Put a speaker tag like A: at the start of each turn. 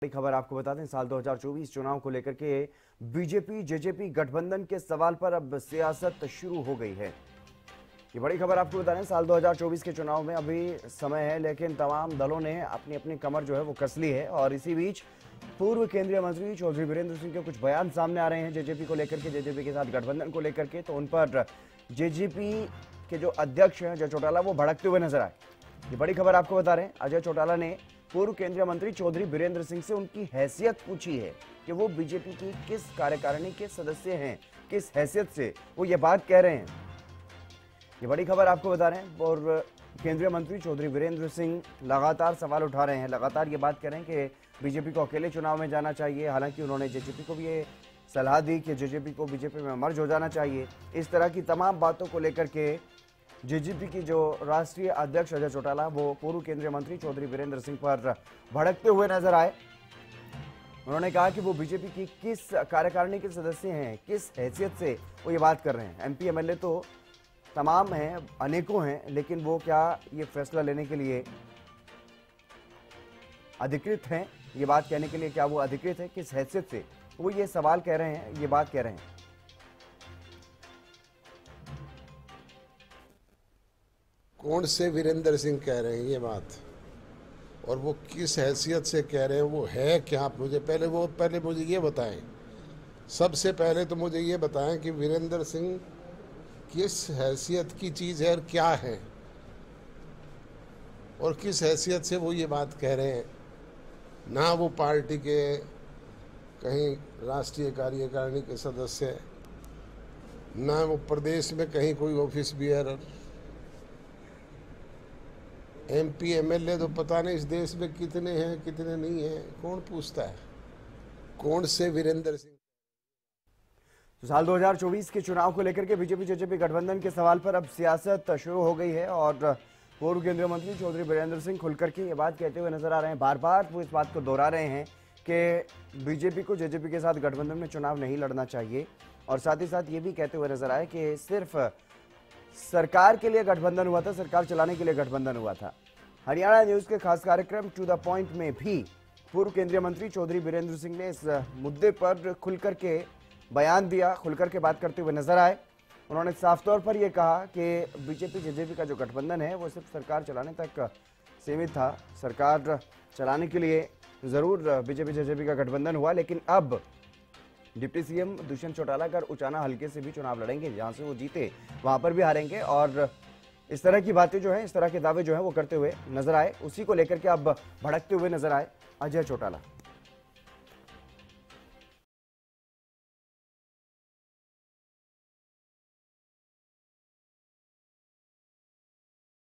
A: बड़ी खबर आपको बता दें, साल 2024 चुनाव को लेकर के बीजेपी जेजेपी गठबंधन के सवाल पर अब सियासत शुरू हो गई है। ये बड़ी खबर आपको बता दें, साल 2024 के चुनाव में अभी समय है, लेकिन तमाम दलों ने अपनी अपनी कमर जो है वो कस ली है। और इसी बीच पूर्व केंद्रीय मंत्री चौधरी बीरेंद्र सिंह के कुछ बयान सामने आ रहे हैं जेजेपी को लेकर के, जेजेपी के साथ गठबंधन को लेकर के। तो उन पर जेजेपी के जो अध्यक्ष हैं अजय चौटाला, वो भड़कते हुए नजर आए। ये बड़ी खबर आपको बता रहे हैं, अजय चौटाला ने पूर्व केंद्रीय मंत्री चौधरी बीरेंद्र सिंह से उनकी हैसियत पूछी है कि वो बीजेपी की किस कार्यकारिणी के सदस्य हैं, किस हैसियत से वो ये बात कह रहे हैं। ये बड़ी खबर आपको बता रहे हैं। और केंद्रीय मंत्री चौधरी बीरेंद्र सिंह लगातार सवाल उठा रहे हैं, लगातार ये बात कह रहे हैं कि बीजेपी को अकेले चुनाव में जाना चाहिए। हालांकि उन्होंने जेजेपी को भी ये सलाह दी कि जेजेपी को बीजेपी में मर्ज हो जाना चाहिए। इस तरह की तमाम बातों को लेकर के जेजेपी की जो राष्ट्रीय अध्यक्ष अजय चौटाला, वो पूर्व केंद्रीय मंत्री चौधरी बीरेंद्र सिंह पर भड़कते हुए नजर आए। उन्होंने कहा कि वो बीजेपी की किस कार्यकारिणी के सदस्य हैं, किस हैसियत से वो ये बात कर रहे हैं। एमपी एमएलए तो तमाम हैं, अनेकों हैं, लेकिन वो क्या ये फैसला लेने के लिए अधिकृत हैं, ये बात कहने के लिए क्या वो अधिकृत है, किस हैसियत से वो ये सवाल कह रहे हैं, ये बात कह रहे हैं।
B: कौन से वीरेंद्र सिंह कह रहे हैं ये बात, और वो किस हैसियत से कह रहे हैं, वो है क्या? आप मुझे पहले मुझे ये बताएं। सबसे पहले तो मुझे ये बताएं कि वीरेंद्र सिंह किस हैसियत की चीज़ है और क्या है, और किस हैसियत से वो ये बात कह रहे हैं। ना वो पार्टी के कहीं राष्ट्रीय कार्यकारिणी के सदस्य है, ना वो प्रदेश में कहीं कोई ऑफिस बियरर। एमपी एमएलए तो पता नहीं इस देश में कितने हैं कितने नहीं हैं, कौन पूछता है? कौन से वीरेंद्र सिंह?
A: साल 2024 के चुनाव को लेकर के बीजेपी जेजेपी गठबंधन के सवाल पर अब सियासत शुरू हो गई है। और पूर्व केंद्रीय मंत्री चौधरी बीरेंद्र सिंह खुलकर के ये बात कहते हुए नजर आ रहे हैं। बार बार वो इस बात को दोहरा रहे हैं कि बीजेपी को जेजेपी के साथ गठबंधन में चुनाव नहीं लड़ना चाहिए। और साथ ही साथ ये भी कहते हुए नजर आए कि सिर्फ सरकार के लिए गठबंधन हुआ था, सरकार चलाने के लिए गठबंधन हुआ था। हरियाणा न्यूज के खास कार्यक्रम टू द पॉइंट में भी पूर्व केंद्रीय मंत्री चौधरी बीरेंद्र सिंह ने इस मुद्दे पर खुलकर के बयान दिया, खुलकर के बात करते हुए नजर आए। उन्होंने साफ तौर पर यह कहा कि बीजेपी जेजेपी का जो गठबंधन है वो सिर्फ सरकार चलाने तक सीमित था। सरकार चलाने के लिए जरूर बीजेपी जेजेपी का गठबंधन हुआ, लेकिन अब डिप्टी सीएम दुष्यंत चौटाला कर उचाना हल्के से भी चुनाव लड़ेंगे, जहां से वो जीते वहां पर भी हारेंगे। और इस तरह की बातें जो है, इस तरह के दावे जो है वो करते हुए नजर आए। उसी को लेकर के अब भड़कते हुए नजर आए अजय चौटाला।